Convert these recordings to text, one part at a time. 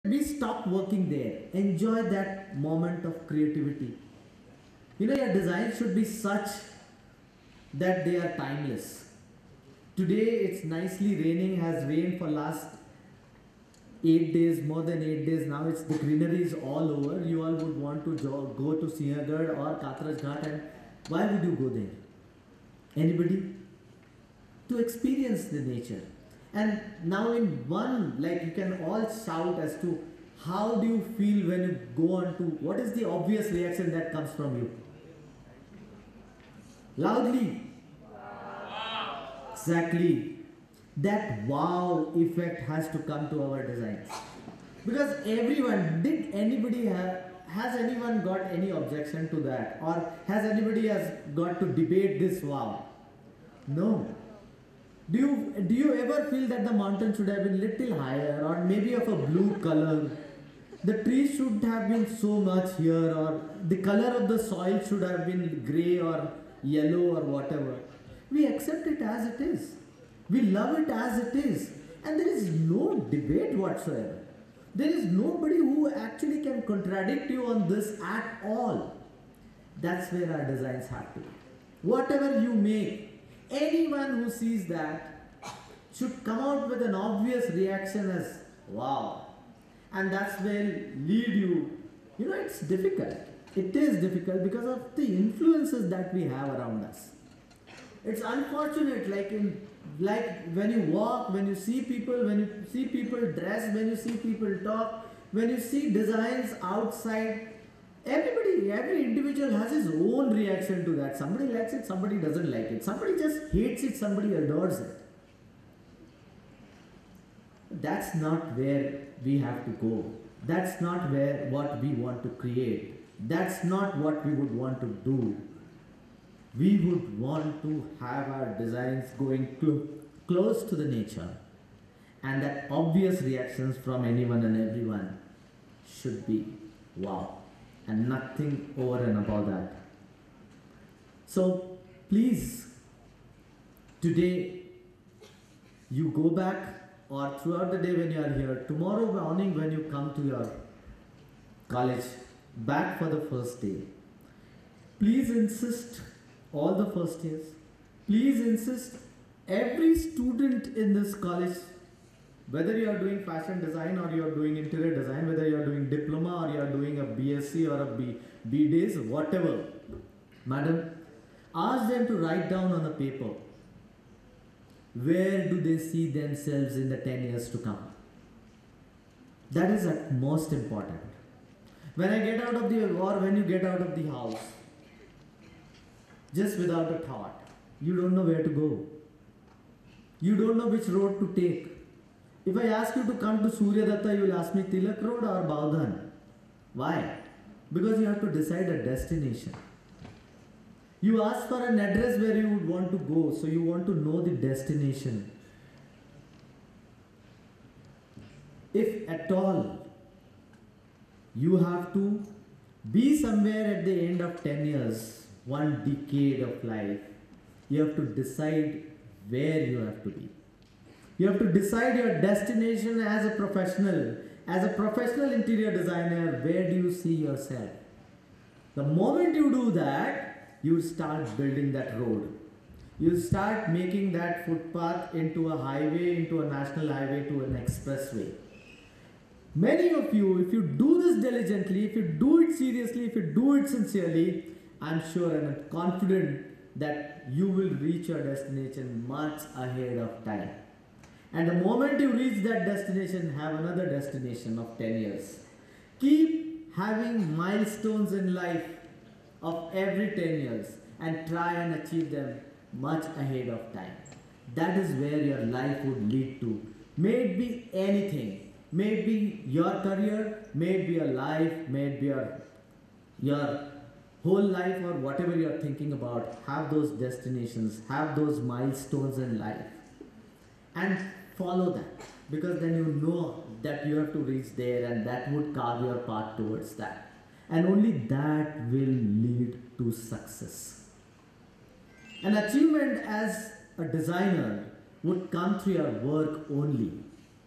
we stop working there. Enjoy that moment of creativity. Your design should be such that they are timeless. Today it's nicely raining, has rained for last 8 days, more than 8 days. Now it's the greenery is all over. You all would want to go to Sinhagad or Katraj Ghat, and why would you go there? Anybody? To experience the nature. And now in one, like you can all shout as to how do you feel when you go on to, what is the obvious reaction that comes from you? Loudly. Exactly. That wow effect has to come to our designs. Because everyone, has anyone got any objection to that? Or has anybody has got to debate this wow? No. Do you ever feel that the mountain should have been little higher or maybe of a blue color? The trees should have been so much here, or the color of the soil should have been grey or yellow or whatever. We accept it as it is. We love it as it is. And there is no debate whatsoever. There is nobody who actually can contradict you on this at all. That's where our designs have to be. Whatever you make, anyone who sees that should come out with an obvious reaction as wow. And that's where lead you. It's difficult. It is difficult because of the influences that we have around us. It's unfortunate, like when you walk, when you see people dress, when you see people talk, when you see designs outside, every individual has his own reaction to that. Somebody likes it, somebody doesn't like it. Somebody just hates it, somebody adores it. That's not where we have to go. That's not what we want to create. That's not what we would want to do. We would want to have our designs going close to the nature, and that obvious reactions from anyone and everyone should be wow, and nothing over and above that. So please, today you go back, or throughout the day when you are here, tomorrow morning when you come to your college, back for the first day, please insist, all the first years, please insist every student in this college, whether you are doing fashion design or you are doing interior design, whether you are doing diploma or you are doing a BSc or a B days, whatever, madam, ask them to write down on a paper, where do they see themselves in the 10 years to come? That is at most important. When you get out of the house, just without a thought, you don't know where to go. You don't know which road to take. If I ask you to come to Suryadatta, you will ask me Tilak Road or Baudhan. Why? Because you have to decide a destination. You ask for an address where you would want to go, so you want to know the destination. If at all you have to be somewhere at the end of 10 years, one decade of life, you have to decide where you have to be. You have to decide your destination as a professional. As a professional interior designer, where do you see yourself? The moment you do that, you start building that road. You start making that footpath into a highway, into a national highway, to an expressway. Many of you, if you do this diligently, if you do it seriously, if you do it sincerely, I'm sure and I'm confident that you will reach your destination much ahead of time. And the moment you reach that destination, have another destination of 10 years. Keep having milestones in life of every 10 years and try and achieve them much ahead of time. That is where your life would lead to. May it be anything. May it be your career, may it be your life, may it be your whole life, or whatever you are thinking about. Have those destinations, have those milestones in life, and follow that, because then you know that you have to reach there, and that would carve your path towards that, and only that will lead to success. An achievement as a designer would come through your work only,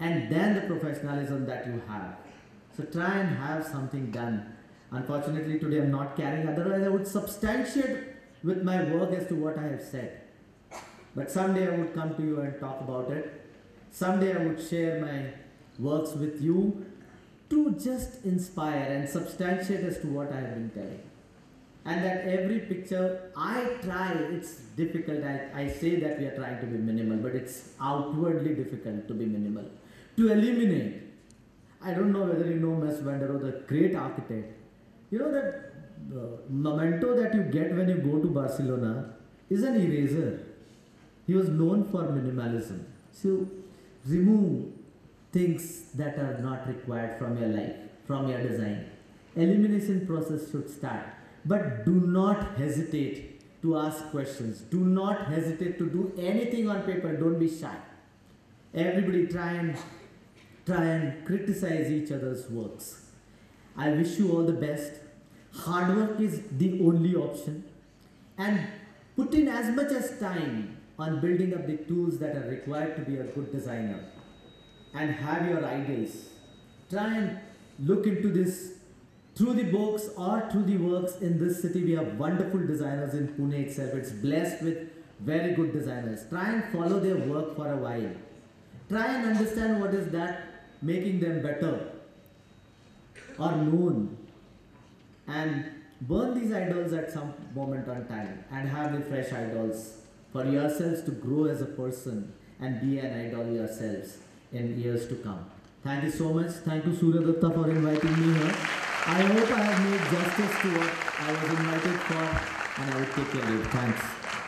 and then the professionalism that you have. So try and have something done. Unfortunately, today I'm not carrying, otherwise I would substantiate with my work as to what I have said. But someday I would come to you and talk about it. Someday I would share my works with you to just inspire and substantiate as to what I have been telling. And that every picture I try, it's difficult. I say that we are trying to be minimal, but it's outwardly difficult to be minimal. To eliminate. I don't know whether you know Mies van der Rohe, the great architect. You know that memento that you get when you go to Barcelona is an eraser. He was known for minimalism. So remove things that are not required from your life, from your design. Elimination process should start. But do not hesitate to ask questions. Do not hesitate to do anything on paper. Don't be shy. Everybody try and criticize each other's works. I wish you all the best. Hard work is the only option. And put in as much as time on building up the tools that are required to be a good designer. And have your ideals. Try and look into this through the books or through the works. In this city we have wonderful designers in Pune itself. It's blessed with very good designers. Try and follow their work for a while. Try and understand what is that making them better or known. And burn these idols at some moment on time and have the fresh idols for yourselves to grow as a person and be an idol yourselves in years to come. Thank you so much. Thank you Surya Dutta for inviting me here. I hope I have made justice to what I was invited for, and I will take your leave. Thanks.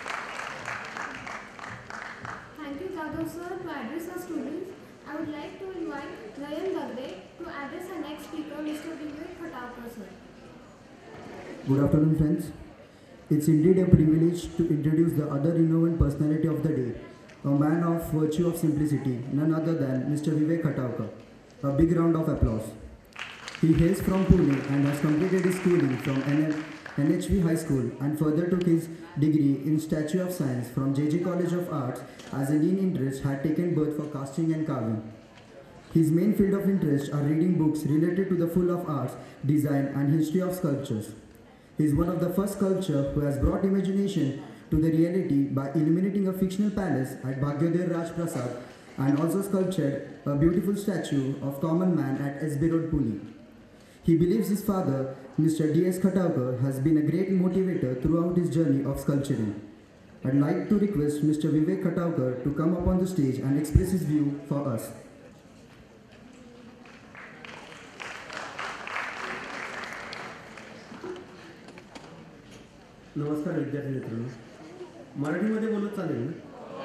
Thank you, Jadhav sir. To address our students, I would like to invite Nayan Dagde to address our next speaker, Mr. Vivek Khatawkar sir. Good afternoon, friends. It's indeed a privilege to introduce the other renowned personality of the day, a man of virtue of simplicity, none other than Mr. Vivek Khatawkar. A big round of applause. He hails from Pune and has completed his schooling from NHV High School and further took his degree in Statue of Science from JJ College of Arts, as a keen interest had taken birth for casting and carving. His main field of interest are reading books related to the full of arts, design and history of sculptures. He is one of the first sculptors who has brought imagination to the reality by illuminating a fictional palace at Bhagyodaya Raj Prasad and also sculptured a beautiful statue of common man at SB Road, Pune. He believes his father, Mr. D.S. Khatawkar, has been a great motivator throughout his journey of sculpturing. I'd like to request Mr. Vivek Khatawkar to come up on the stage and express his view for us. नमस्कार विद्यार्थी मित्रांनो, मराठीमध्ये बोलत चालेल ना?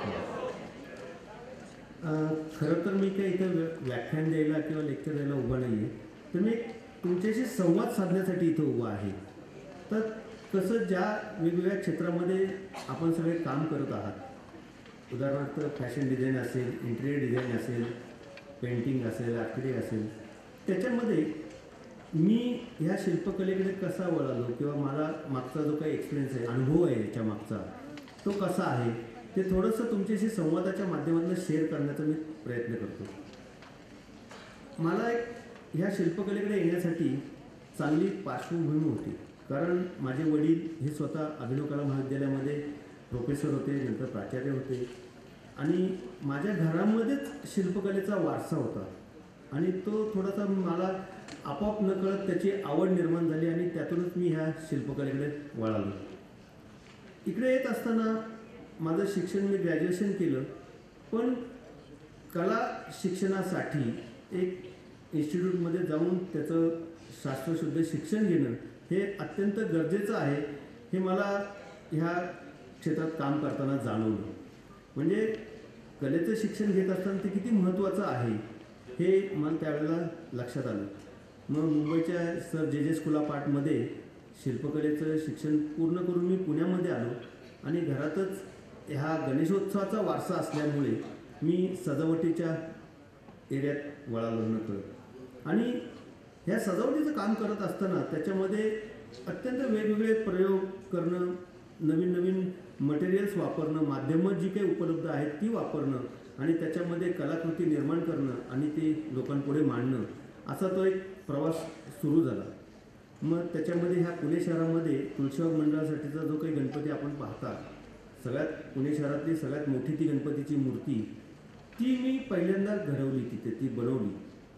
खरं तर मी काही इथं व्याख्यान द्यायला किंवा लेक्चर द्यायला उभा नाही आहे, तर मी तुमच्याशी संवाद साधण्यासाठी इथं उभा आहे. तर कसं ज्या वेगवेगळ्या क्षेत्रामध्ये आपण सगळे काम करत आहात, उदाहरणार्थ फॅशन डिझाईन असेल, इंटिरियर डिझाईन असेल, पेंटिंग असेल, आर्किटेक्ट असेल, त्याच्यामध्ये मी ह्या शिल्पकलेकडे कसा वळालो किंवा मला मागचा जो काही एक्सपिरियन्स आहे, अनुभव आहे याच्या मागचा, तो कसा आहे ते थोडंसं तुमच्याशी संवादाच्या माध्यमातून शेअर करण्याचा मी प्रयत्न करतो. मला ह्या शिल्पकलेकडे येण्यासाठी चांगली पार्श्वभूमी होती, कारण माझे वडील हे स्वतः अभिनव कला महाविद्यालयामध्ये प्रोफेसर होते, नंतर प्राचार्य होते आणि माझ्या घरामध्येच शिल्पकलेचा वारसा होता आणि तो थोडासा मला आपोआप नकळत त्याची आवड निर्माण झाली आणि त्यातूनच मी ह्या शिल्पकलेकडे वळालो. इकडे येत असताना माझं शिक्षण मी ग्रॅज्युएशन केलं, पण कला शिक्षणासाठी एक इन्स्टिट्यूटमध्ये जाऊन त्याचं शास्त्रशुद्ध शिक्षण घेणं हे अत्यंत गरजेचं आहे, हे मला ह्या क्षेत्रात काम करताना जाणवलं. म्हणजे कलेचं शिक्षण घेत असताना ते किती महत्त्वाचं आहे हे मला त्यावेळेला लक्षात आलं. मग मुंबईच्या सर जे स्कूल ऑफ आर्टमध्ये शिल्पकलेचं शिक्षण पूर्ण करून मी पुण्यामध्ये आलो आणि घरातच ह्या गणेशोत्सवाचा वारसा असल्यामुळे मी सजावटीच्या एरियात वळालो नकळत. आणि ह्या सजावटीचं काम करत असताना त्याच्यामध्ये अत्यंत वेगवेगळे प्रयोग करणं, नवीन नवीन मटेरियल्स वापरणं, माध्यमं जी काही उपलब्ध आहेत ती वापरणं आणि त्याच्यामध्ये कलाकृती निर्माण करणं आणि ते लोकांपुढे मांडणं असा तो एक प्रवास सुरू झाला. मग त्याच्यामध्ये ह्या पुणे शहरामध्ये तुळशीबाग मंडळासाठीचा जो काही गणपती आपण पाहता, सगळ्यात पुणे शहरातली सगळ्यात मोठी ती गणपतीची मूर्ती ती मी पहिल्यांदा घडवली, तिथे ती बनवली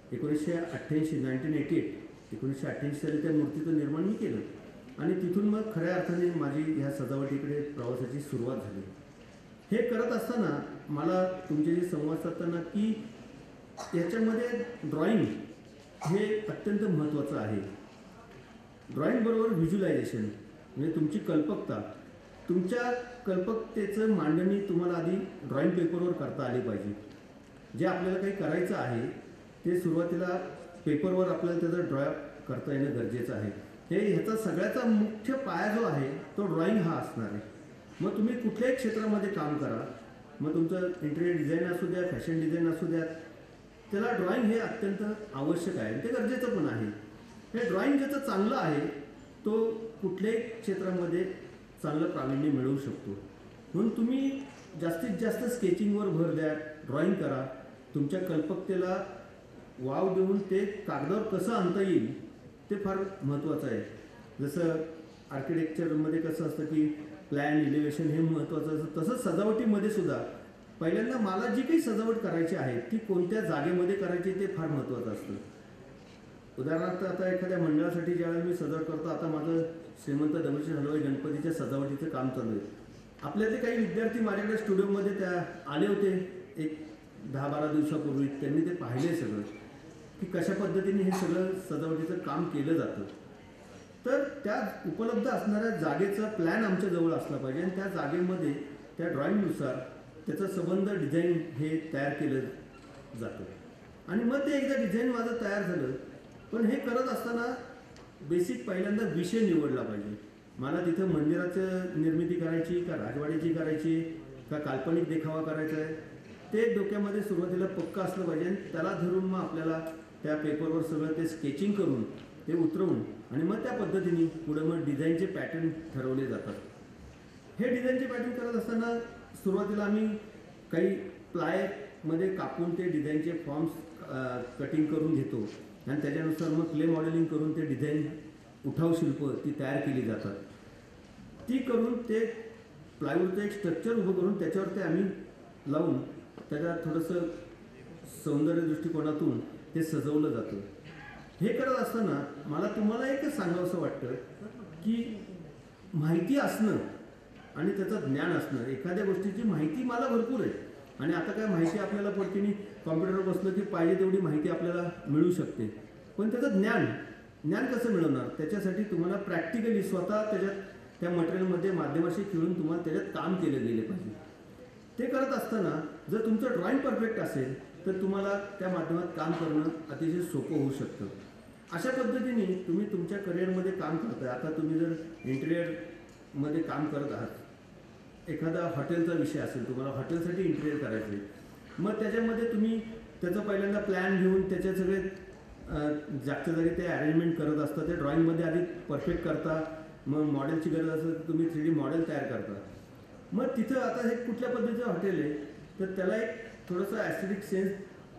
1988 साली त्या मूर्तीचं निर्माण मी केलं. आणि तिथून मग खऱ्या अर्थाने माझी ह्या सजावटीकडे प्रवासाची सुरुवात झाली. हे करत असताना मला तुमच्याशी संवाद साधताना की याच्यामध्ये ड्रॉइंग हे अत्यंत महत्त्वाचं आहे. ड्रॉइंगबरोबर व्हिज्युलायझेशन म्हणजे तुमची कल्पकता, तुमच्या कल्पकतेचं मांडणी तुम्हाला आधी ड्रॉइंग पेपरवर करता आली पाहिजे. जे आपल्याला काही करायचं आहे ते सुरुवातीला पेपरवर आपल्याला त्याचं ड्रॉ करता येणं गरजेचं आहे. ह्याचा सगळ्याचा मुख्य पाया जो आहे तो ड्रॉइंग हा असणार आहे. मग तुम्ही कुठल्याही क्षेत्रामध्ये काम करा, मग तुमचं इंटेरियर डिझाईन असू द्या, फॅशन डिझाईन असू द्या, त्याला ड्रॉइंग हे अत्यंत आवश्यक आहे, ते गरजेचं पण आहे. हे ड्रॉइंग ज्याचं चांगलं आहे तो कुठल्याही क्षेत्रामध्ये चांगलं प्रावीण्य मिळवू शकतो. म्हणून तुम्ही जास्तीत जास्त स्केचिंगवर भर द्या, ड्रॉइंग करा, तुमच्या कल्पकतेला वाव देऊन ते कागदावर कसं आणता येईल ते फार महत्त्वाचं आहे. जसं आर्किटेक्चरमध्ये कसं असतं की प्लॅन, इलिव्हेशन हे महत्त्वाचं असतं, तसंच सजावटीमध्ये सुद्धा पहिल्यांदा मला जी काही सजावट करायची आहे ती कोणत्या जागेमध्ये करायची ते फार महत्त्वाचं असतं. उदाहरणार्थ आता एखाद्या मंडळासाठी ज्यावेळेला मी सजावट करतो, आता माझं श्रीमंत दगडूशेठ हलवाई गणपतीच्या सजावटीचं काम चालू आहे. आपल्यातले काही विद्यार्थी माझ्याकडे स्टुडिओमध्ये त्या आले होते एक 10-12 दिवसापूर्वी. त्यांनी ते पाहिले सगळं की कशा पद्धतीने हे सगळं सजावटीचं काम केलं जातं. तर त्या उपलब्ध असणाऱ्या जागेचा प्लॅन आमच्याजवळ असला पाहिजे आणि त्या जागेमध्ये त्या ड्रॉइंगनुसार त्याचा संबंध डिझाईन हे तयार केलं जातं. आणि मग ते एकदा डिझाईन माझं तयार झालं, पण हे करत असताना बेसिक पहिल्यांदा विषय निवडला पाहिजे. मला तिथं मंदिराचं निर्मिती करायची का राजवाड्याची करायची का काल्पनिक देखावा करायचा आहे ते डोक्यामध्ये सुरुवातीला पक्का असलं पाहिजे. आणि त्याला धरून मग आपल्याला त्या पेपरवर सगळं ते स्केचिंग करून ते उतरवून आणि मग त्या पद्धतीने पुढे मग डिझाईनचे पॅटर्न ठरवले जातात. हे डिझाईनचे पॅटर्न करत असताना सुरुवातीला आम्ही काही प्लायमध्ये कापून ते डिझाईनचे फॉर्म्स कटिंग करून घेतो आणि त्याच्यानुसार मग क्ले मॉडेलिंग करून ते डिझाईन उठाव शिल्प ती तयार केली जातात. ती करून ते प्लायवूडचं एक स्ट्रक्चर उभं करून त्याच्यावर ते आम्ही लावून त्याच्यात थोडंसं सौंदर्य दृष्टिकोनातून ते सजवलं जातं. हे करत असताना मला तुम्हाला एकच सांगावंसं वाटतं की माहिती असणं आणि त्याचं ज्ञान असणं. एखाद्या गोष्टीची माहिती मला भरपूर आहे आणि आता काय माहिती आपल्याला पडकीने कॉम्प्युटरवर बसलं की पाहिजे तेवढी माहिती आपल्याला मिळू शकते, पण त्याचं ज्ञान कसं मिळवणार? त्याच्यासाठी तुम्हाला प्रॅक्टिकली स्वतः त्याच्यात त्या मटेरियलमध्ये माध्यमाशी खेळून तुम्हाला त्याच्यात काम केलं गेलं पाहिजे. ते करत असताना जर तुमचं ड्रॉइंग परफेक्ट असेल तर तुम्हाला त्या माध्यमात काम करणं अतिशय सोपं होऊ शकतं. अशा पद्धतीने तुम्ही तुमच्या करिअरमध्ये काम करताय. आता तुम्ही जर इंटेरियरमध्ये काम करत आहात, एखादा हॉटेलचा विषय असेल, तुम्हाला हॉटेलसाठी इंटेरियर करायचं आहे, मग त्याच्यामध्ये तुम्ही त्याचं पहिल्यांदा प्लॅन घेऊन त्याचे सगळे जागच्या जागी ते अरेंजमेंट करत असता. ते ड्रॉइंगमध्ये आधी परफेक्ट करता, मग मॉडेलची गरज असेल तर तुम्ही 3D मॉडेल तयार करता. मग तिथं आता हे कुठल्या पद्धतीचं हॉटेल आहे तर त्याला एक थोडंसं ॲस्थेटिक सेन्स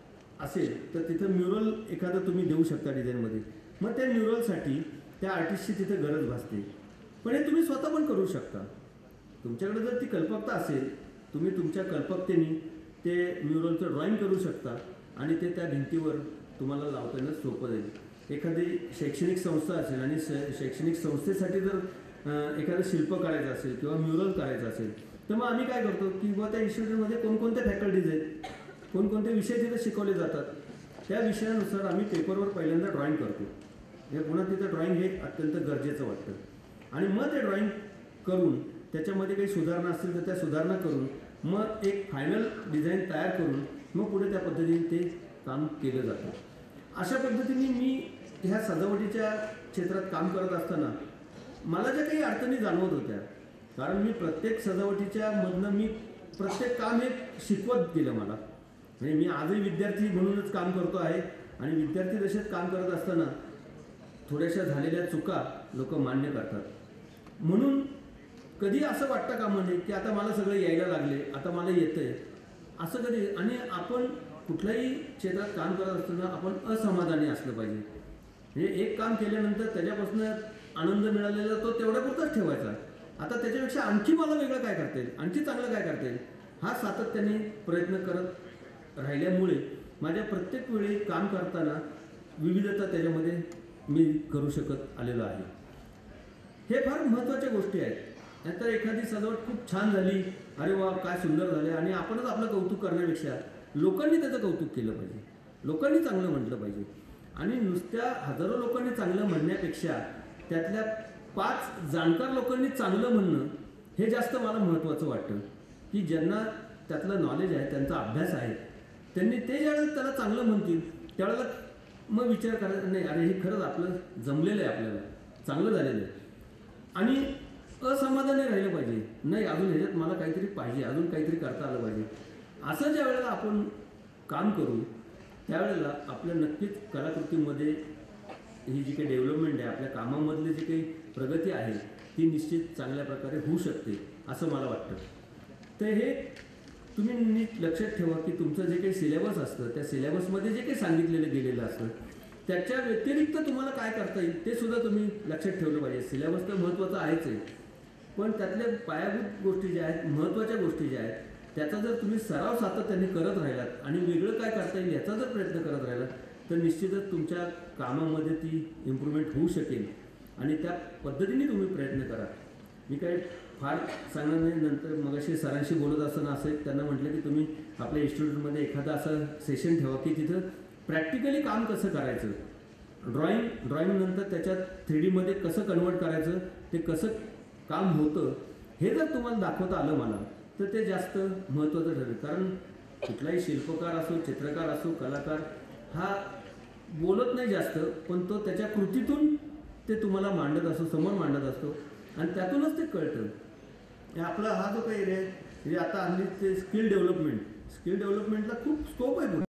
असेल तर तिथं म्युरल एखादं तुम्ही देऊ शकता डिझाईनमध्ये. मग त्या म्युरलसाठी त्या आर्टिस्टची तिथं गरज भासते. पण हे तुम्ही स्वतः पण करू शकता. तुमच्याकडे जर ती कल्पकता असेल, तुम्ही तुमच्या कल्पकतेने ते म्युरलचं ड्रॉइंग करू शकता आणि ते त्या भिंतीवर तुम्हाला लावता येणं सोपं जाईल. एखादी शैक्षणिक संस्था असेल आणि शैक्षणिक संस्थेसाठी जर एखादं शिल्प करायचं असेल किंवा म्युरल करायचं असेल तर मग आम्ही काय करतो की बुवा त्या इन्स्टिट्यूटमध्ये कोणकोणत्या फॅकल्टीज आहेत, कोणकोणते विषय तिथे शिकवले जातात, त्या विषयानुसार आम्ही पेपरवर पहिल्यांदा ड्रॉइंग करतो. हे पुन्हा तिथं ड्रॉइंग हे अत्यंत गरजेचं वाटतं. आणि मग ते ड्रॉइंग करून त्याच्यामध्ये काही सुधारणा असतील तर त्या सुधारणा करून मग एक फायनल डिझाईन तयार करून मग पुढे त्या पद्धतीने ते काम केलं जातं. अशा पद्धतीने मी ह्या सजावटीच्या क्षेत्रात काम करत असताना मला ज्या काही अडचणी जाणवत होत्या, कारण मी प्रत्येक सजावटीच्या मधनं मी प्रत्येक काम हे शिकवत गेलं मला. म्हणजे मी आजही विद्यार्थी म्हणूनच काम करतो आहे आणि विद्यार्थी दशेत काम करत असताना थोड्याशा झालेल्या चुका लोक मान्य करतात. म्हणून कधी असं वाटतं का म्हणजे की आता मला सगळं यायला लागले, आता मला येतंय, असं कधी आणि आपण कुठल्याही क्षेत्रात काम करत असताना आपण असमाधानी असलं पाहिजे. म्हणजे एक काम केल्यानंतर त्याच्यापासून आनंद मिळालेला तो तेवढ्यापुरताच ठेवायचा. आता त्याच्यापेक्षा आणखी मला वेगळं काय करता येईल, आणखी चांगलं काय करता येईल, हा सातत्याने प्रयत्न करत राहिल्यामुळे माझ्या प्रत्येक वेळी काम करताना विविधता त्याच्यामध्ये मी करू शकत आलेलो आहे. हे फार महत्त्वाच्या गोष्टी आहेत. नाहीतर एखादी सजावट खूप छान झाली, अरे वा काय सुंदर झाले, आणि आपणच आपलं कौतुक करण्यापेक्षा लोकांनी त्याचं कौतुक केलं पाहिजे, लोकांनी चांगलं म्हटलं पाहिजे. आणि नुसत्या हजारो लोकांनी चांगलं म्हणण्यापेक्षा त्यातल्या 5 जाणकार लोकांनी चांगलं म्हणणं हे जास्त मला महत्त्वाचं वाटतं. की ज्यांना त्यातलं नॉलेज आहे, त्यांचा अभ्यास आहे, त्यांनी ते ज्यावेळेला त्याला चांगलं म्हणतील त्यावेळेला मग विचार करायचा नाही, अरे हे खरंच आपलं जमलेलं आहे, आपल्याला चांगलं झालेलं आहे. आणि असमाधानी राहिलं पाहिजे, नाही अजून ह्याच्यात मला काहीतरी पाहिजे, अजून काहीतरी करता आलं पाहिजे. असं ज्या वेळेला आपण काम करू त्यावेळेला आपल्या नक्कीच कलाकृतीमध्ये ही जी काही डेव्हलपमेंट आहे, आपल्या कामामधली जी काही प्रगती आहे ती निश्चित चांगल्या प्रकारे होऊ शकते असं मला वाटतं. तर हे तुम्ही नीट लक्षात ठेवा की तुमचं जे काही सिलेबस असतं त्या सिलेबसमध्ये जे काही सांगितलेलं गेलेलं असतं त्याच्या व्यतिरिक्त तुम्हाला काय करता येईल ते सुद्धा तुम्ही लक्षात ठेवलं पाहिजे. सिलेबस तर महत्त्वाचा आहेच आहे, पण त्यातल्या पायाभूत गोष्टी ज्या आहेत, महत्त्वाच्या गोष्टी ज्या आहेत, त्याचा जर तुम्ही सराव सातत्याने करत राहिलात आणि वेगळं काय करता येईल याचा जर प्रयत्न करत राहिलात तर निश्चितच तुमच्या कामामध्ये ती इम्प्रूव्हमेंट होऊ शकेल. आणि त्या पद्धतीने तुम्ही प्रयत्न करा. मी काही फार सांगणार नाही. नंतर मगाशी सरांशी बोलत असताना असं एक त्यांना म्हटलं की तुम्ही आपल्या इन्स्टिट्यूटमध्ये एखादा असं सेशन ठेवा की तिथं प्रॅक्टिकली काम कसं करायचं, ड्रॉइंग नंतर त्याच्यात 3D मध्ये कसं कन्वर्ट करायचं, ते कसं काम होतं हे जर तुम्हाला दाखवता आलं मला तर ते जास्त महत्त्वाचं ठरेल. कारण कुठलाही शिल्पकार असो, चित्रकार असो, कलाकार हा बोलत नाही जास्त, पण तो त्याच्या कृतीतून ते तुम्हाला मांडत असतो, समोर मांडत असतो आणि त्यातूनच ते कळतं. आपला हा जो काही एरिया आहे म्हणजे आता हल्ली ते स्किल डेव्हलपमेंटला खूप स्कोप आहे.